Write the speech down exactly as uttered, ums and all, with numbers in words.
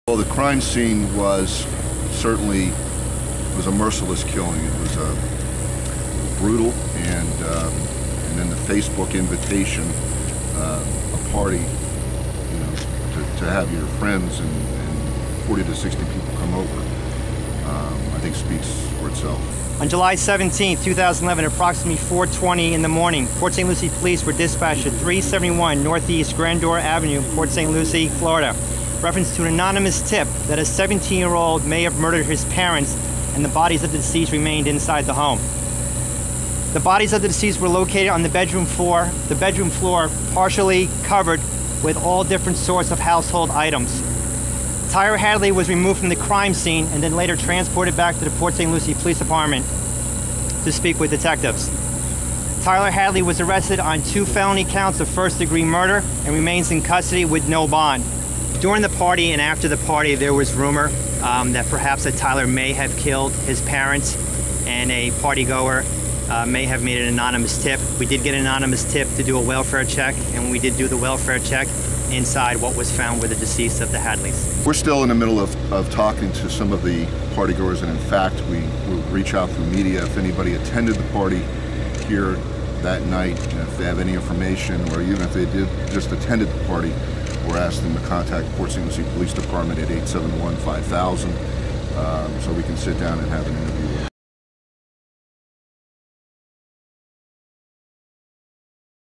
Well, the crime scene was certainly was a merciless killing. It was uh, brutal, and um, and then the Facebook invitation, uh, a party, you know, to, to have your friends and, and forty to sixty people come over, um, I think speaks for itself. On July seventeenth, two thousand eleven, approximately four twenty in the morning, Port Saint Lucie police were dispatched at three seventy-one Northeast Grandeur Avenue, Port Saint Lucie, Florida. Reference to an anonymous tip that a seventeen-year-old may have murdered his parents and the bodies of the deceased remained inside the home. The bodies of the deceased were located on the bedroom floor, the bedroom floor partially covered with all different sorts of household items. Tyler Hadley was removed from the crime scene and then later transported back to the Port Saint Lucie Police Department to speak with detectives. Tyler Hadley was arrested on two felony counts of first-degree murder and remains in custody with no bond. During the party and after the party, there was rumor um, that perhaps that Tyler may have killed his parents, and a partygoer uh, may have made an anonymous tip. We did get an anonymous tip to do a welfare check, and when we did do the welfare check, inside what was found were the deceased of the Hadleys. We're still in the middle of, of talking to some of the partygoers, and in fact, we will reach out through media if anybody attended the party here that night, and if they have any information, or even if they did just attended the party, we're asking them to contact Port Saint Lucie Police Department at eight seven one, five thousand um, so we can sit down and have an interview.